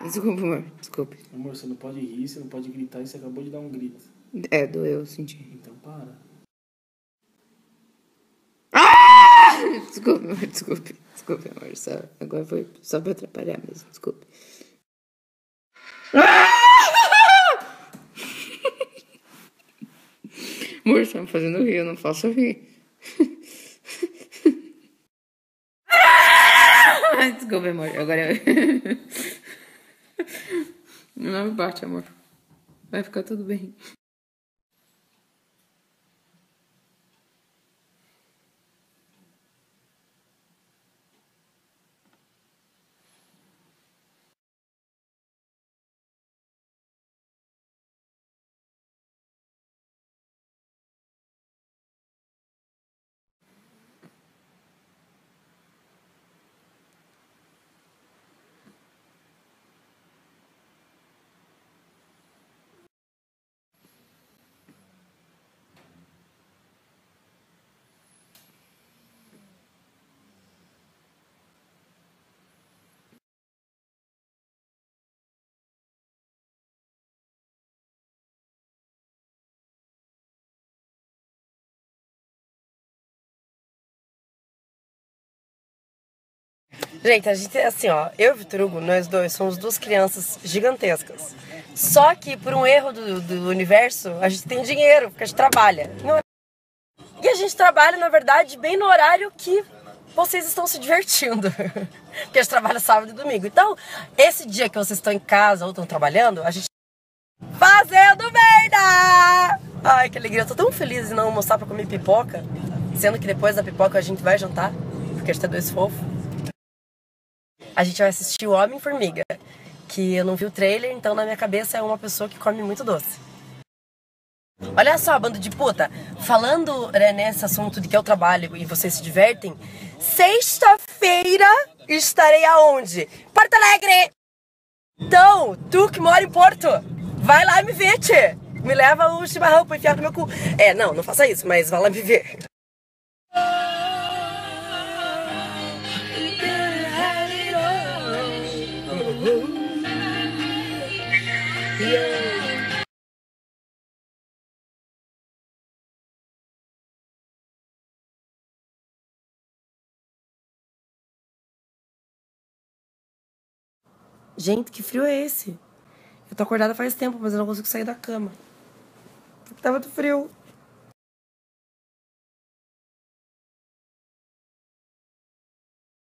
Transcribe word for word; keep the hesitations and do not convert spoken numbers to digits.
Desculpa, amor. Desculpe. Amor, você não pode rir, você não pode gritar e você acabou de dar um grito. É, doeu, eu senti. Então para. Ah! Desculpe, amor, desculpe. Desculpe, amor. Só, agora foi só pra atrapalhar mesmo, desculpe. Ah! Amor, você tá me fazendo rir, eu não faço rir. Desculpa, amor. Agora eu... Não me bate, amor. Vai ficar tudo bem. Gente, a gente é assim, ó, eu e o Vitor Hugo, nós dois somos duas crianças gigantescas. Só que por um erro do, do universo, a gente tem dinheiro, porque a gente trabalha. Não é... E a gente trabalha, na verdade, bem no horário que vocês estão se divertindo. Porque a gente trabalha sábado e domingo. Então, esse dia que vocês estão em casa ou estão trabalhando, a gente fazendo merda! Ai, que alegria, eu tô tão feliz em não almoçar pra comer pipoca, sendo que depois da pipoca a gente vai jantar, porque a gente é dois fofos. A gente vai assistir o Homem-Formiga, que eu não vi o trailer, então na minha cabeça é uma pessoa que come muito doce. Olha só, bando de puta, falando né, nesse assunto de que eu trabalho e vocês se divertem, sexta-feira estarei aonde? Porto Alegre! Então, tu que mora em Porto, vai lá me ver, tchê. Me leva o chimarrão pra enfiar no meu cu. É, não, não faça isso, mas vai lá me ver. Gente, que frio é esse? Eu tô acordada faz tempo, mas eu não consigo sair da cama. Porque tá muito frio.